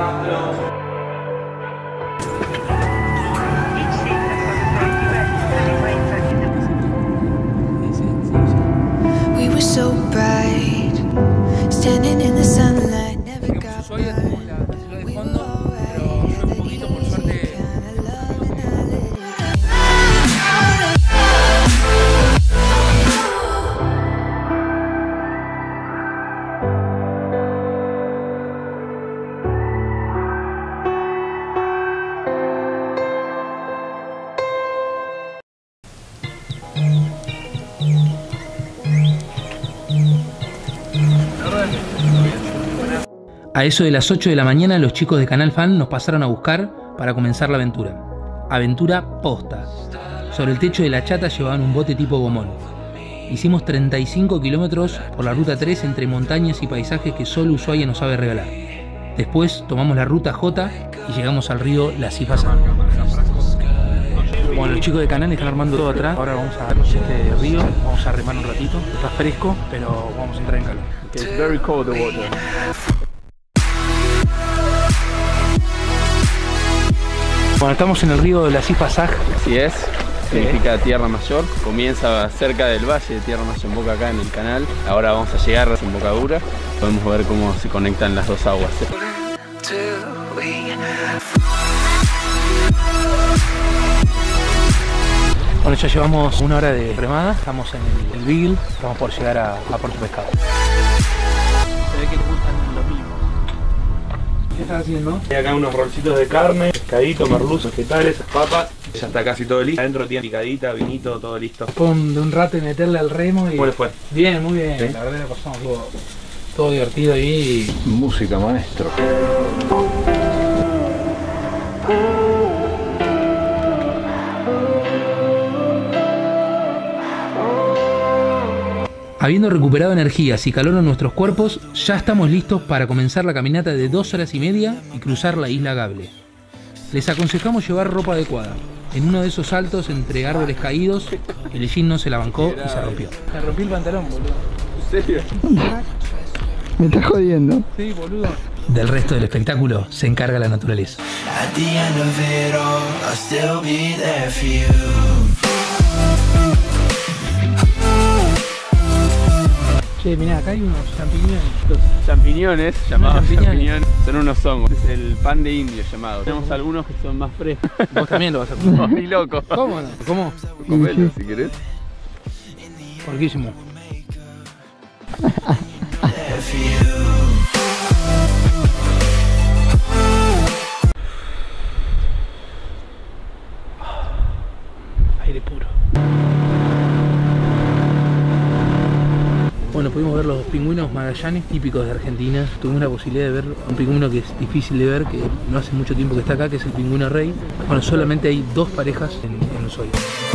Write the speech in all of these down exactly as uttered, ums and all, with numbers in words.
We were so bright, standing in the sunlight, never got Ushuaia tenemos la ciudad de fondo, pero llueve un poquito, por suerte. A eso de las ocho de la mañana los chicos de Canal Fan nos pasaron a buscar para comenzar la aventura. Aventura posta. Sobre el techo de la chata llevaban un bote tipo gomón. Hicimos treinta y cinco kilómetros por la ruta tres entre montañas y paisajes que solo Ushuaia nos sabe regalar. Después tomamos la ruta J y llegamos al río La Sifasá. Bueno, los chicos de Canal están armando todo atrás. Ahora vamos a darnos este río, vamos a remar un ratito. Está fresco, pero vamos a entrar en calor. It's very cold the water. Bueno, estamos en el río La Sifasá. Así es, significa Tierra Mayor. Comienza cerca del valle de Tierra Mayor, boca acá en el canal. Ahora vamos a llegar a la desembocadura. Podemos ver cómo se conectan las dos aguas. Bueno, ya llevamos una hora de remada. Estamos en el, el Beagle. Estamos por llegar a, a Puerto Pescado. Se ve que les gustan los mismos. ¿Qué estás haciendo? Hay acá unos rolcitos de carne, pescadito, merluzo, vegetales, papas. Ya está casi todo listo. Adentro tiene picadita, vinito, todo listo. Después de un rato de meterle al remo y... ¿Cómo les fue? Bien, muy bien. ¿Sí? La verdad la pasamos todo, todo divertido ahí. Música, maestro. Habiendo recuperado energías y calor en nuestros cuerpos, ya estamos listos para comenzar la caminata de dos horas y media y cruzar la isla Gable. Les aconsejamos llevar ropa adecuada. En uno de esos saltos entre árboles caídos, el jean no se la bancó y se rompió. Me rompí el pantalón, boludo. ¿En serio? Me estás jodiendo. Sí, boludo. Del resto del espectáculo se encarga la naturaleza. Che, mirá, acá hay unos champiñones. Los champiñones, llamados champiñones. champiñones, son unos hongos. Es el pan de indio llamado. Tenemos algunos que son más frescos. Vos también lo vas a comer. No, ni loco. ¿Cómo no? ¿Cómo? Comelo si querés. Porquísimo. Aire puro. Bueno, pudimos ver los pingüinos magallanes típicos de Argentina. Tuvimos la posibilidad de ver un pingüino que es difícil de ver, que no hace mucho tiempo que está acá, que es el pingüino rey. Bueno, solamente hay dos parejas en, en Ushuaia.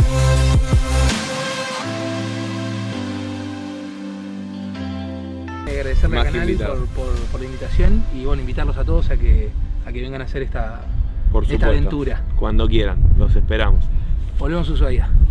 Agradecerle al canal por, por, por la invitación y bueno, invitarlos a todos a que, a que vengan a hacer esta, Por esta supuesto. aventura. Cuando quieran, los esperamos. Volvemos a Ushuaia.